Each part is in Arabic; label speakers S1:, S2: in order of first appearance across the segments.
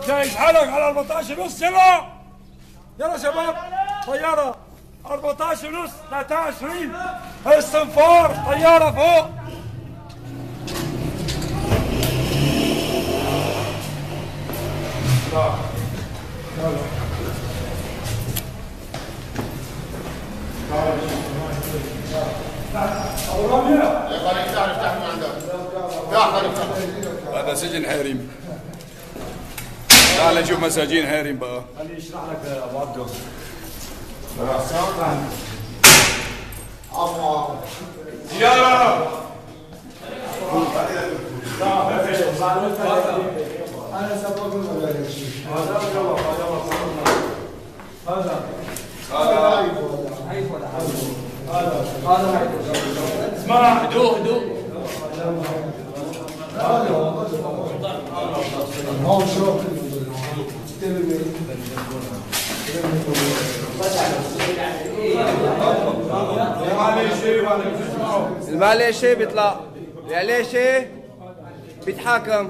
S1: جايز حالك على 14 ونص. يلا يلا شباب، طيارة 14 ونص 23 استنفار، طيارة فوق.
S2: هذا سجن حريم. تعال نشوف مساجين حريم بقى.
S1: خليه يشرح لك ابو عبده.
S2: زيارة.
S3: انا سبب هذا
S1: اسمع، هدوء هدوء.
S4: اللي عليه شيء بيطلع، اللي عليه شيء بيتحاكم.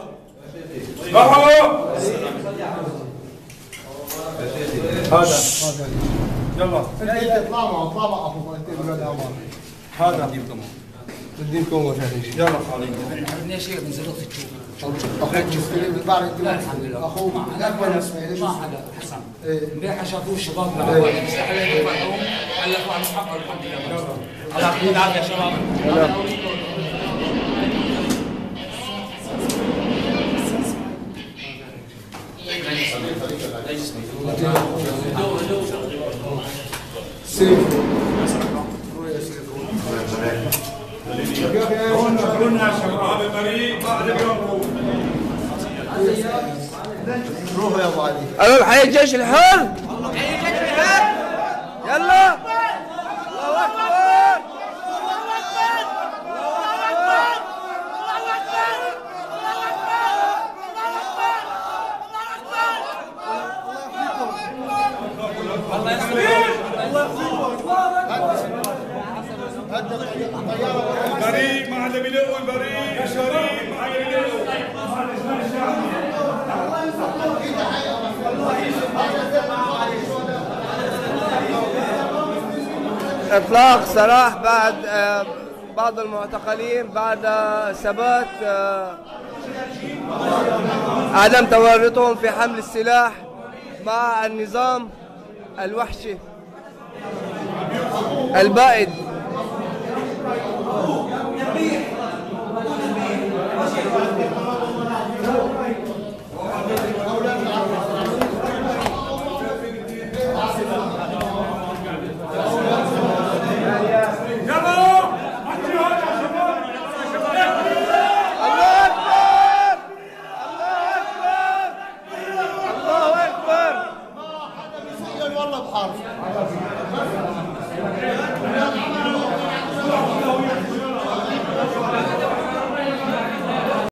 S1: هذا يلا
S3: اطلع معه
S1: هذا
S4: بديكم
S1: يلا خالد.
S5: عندنا شيء بنزلوه في الشوق.
S3: اخوه اكبر اسمه
S5: ما حدا حسن امبارح شافوه الشباب مستحيل يفرحوهم، علقوا عن حقه الحمد لله. الله يعطيكم العافيه يا شباب.
S1: كنا شباب البريء بعد اليوم.
S3: روحوا يا ابو علي.
S4: الو، حي الجيش الحر. يلا الله اكبر.
S1: البريء مع اللي بيلقوا، البريء شريف مع اللي بيلقوا.
S4: اطلاق سراح بعد بعض المعتقلين بعد ثبات عدم تورطهم في حمل السلاح مع النظام الوحشي البائد